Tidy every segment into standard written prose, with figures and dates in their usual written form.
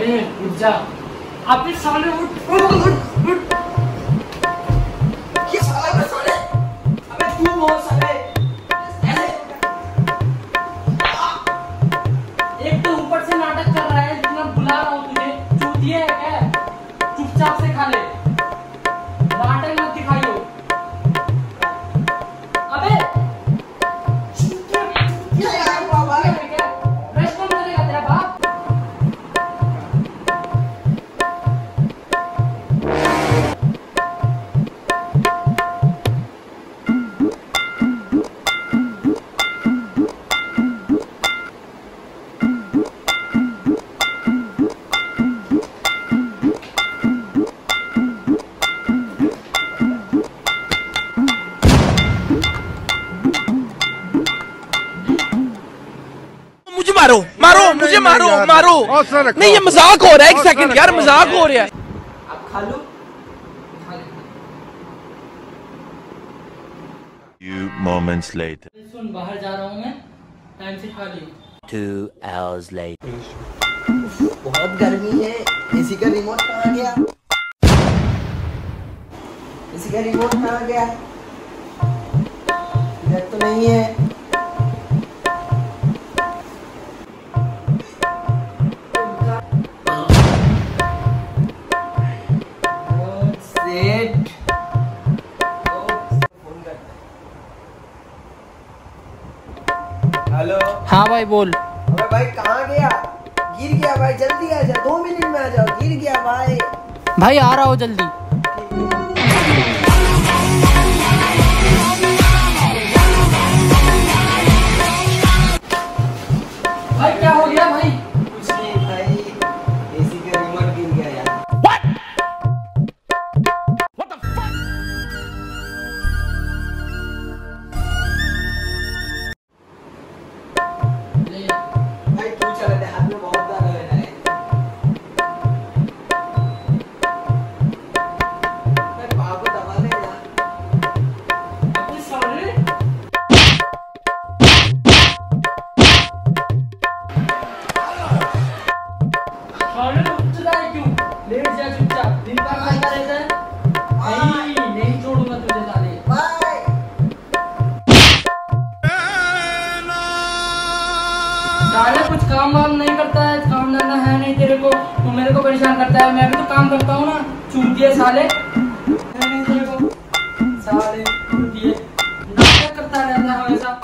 उठ जा। अबे साले उठ। क्या साला बे साले? अबे तू बहुत साले। एक तो ऊपर से नाटक कर रहा है, जितना बुला रहा हूँ तुझे, चूतिया है क्या? चुपचाप से खा ले, नाटक मत दिखाइयो। अबे क्या यार बाबा? ब्रश कौन करेगा, तेरा बाप? मुझे मारो। नहीं, ये मजाक हो रहा है। एक सेकंड यार, मजाक हो रहा है। अब खा लो। Few moments later. सुन, बाहर जा रहा हूँ मैं, टाइम से खा ली। 2 hours later. बहुत गर्मी है। एसी का रिमोट कहाँ गया? एसी का रिमोट कहाँ गया? इधर तो नहीं है। हेलो। हाँ भाई बोल। अबे भाई कहाँ गया? गिर गया भाई, जल्दी आ जा, 2 मिनट में आ जाओ। गिर गया भाई। भाई आ रहा हो जल्दी। भाई क्या हो गया भाई? कुछ नहीं भाई, एसी का रिमोट गिर गया यार। भाई तू चला दे, हाथ में बहुत दर्द हो रहा है। भाई बाबू दबा दे यार। अबे साले, साले उठ रहा है क्यों? लेट जा चुपचाप, दिन भर करता रहता है। नहीं छोड़ूंगा तुझे साले। भाई साले कुछ काम वाम नहीं करता है, काम धंधा है नहीं तेरे को, तू मेरे को परेशान करता है। मैं भी तो काम करता हूँ ना, चूतिए साले। है नहीं तेरे को, साले चूतिए, नाटक करता रहता है हमेशा।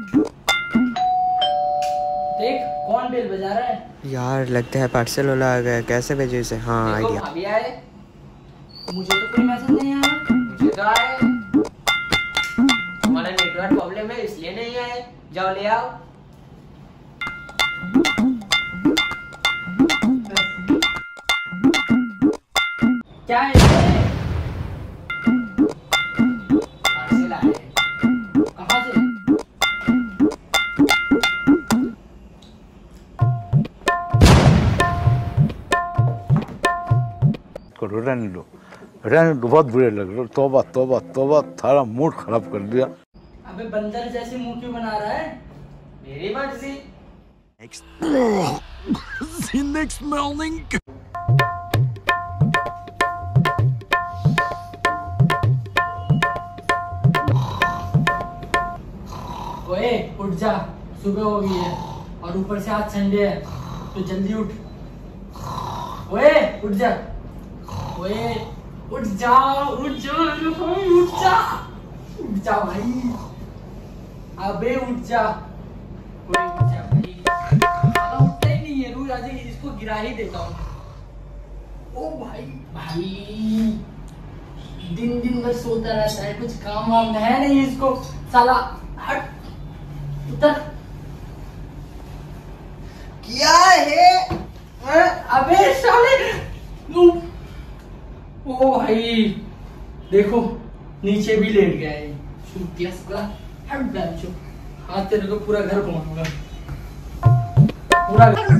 देख कौन बेल बजा रहा है। यार लगता है पार्सल वाला आ गया। कैसे भेजे इसे? हाँ आइडिया। अभी आए। मुझे तो कोई मैसेज नहीं आया। मुझे तो आए। हमारा नेटवर्क प्रॉब्लम है इसलिए नहीं आए। जाओ ले आओ। क्या है ये? पार्सल आए। कहाँ से? रहने दो, बहुत बुरे लग रहे। तौबा तौबा तौबा, थारा मूड खराब कर दिया। अबे बंदर जैसे मुंह क्यों बना रहा है? मेरी मर्जी। Next morning. ओए उठ जा, सुबह हो गई है और ऊपर से आज संडे है, तो जल्दी उठ। ओए उठ जा, ओए उठ जा, उठ जा, उठ जा, उठ जा भाई। अबे उठ जा, ओए उठ जा भाई। साला उठता ही नहीं है, रोज आज इसको गिरा ही देता हूँ। ओ भाई भाई, दिन दिन बस सोता रहता है, कुछ काम वाम है नहीं इसको। साला हट, उतर। क्या है? अबे साले, ओ भाई देखो नीचे भी लेट गया है। चूतिया साला, हट बेंचो। आज तेरे को पूरा घर घुमाऊंगा, पूरा घर।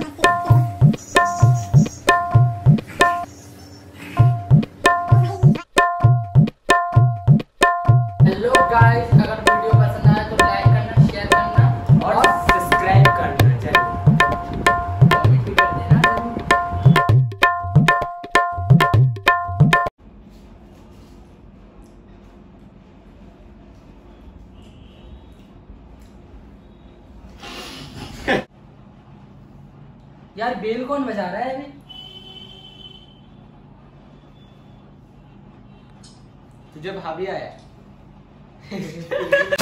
हेलो गाइस, अगर वीडियो पसंद आया तो लाइक करना, शेयर करना और सब्सक्राइब करना चाहिए। कमेंट भी कर देना। यार बेल कौन बजा रहा है अभी? तुझे भाभी आया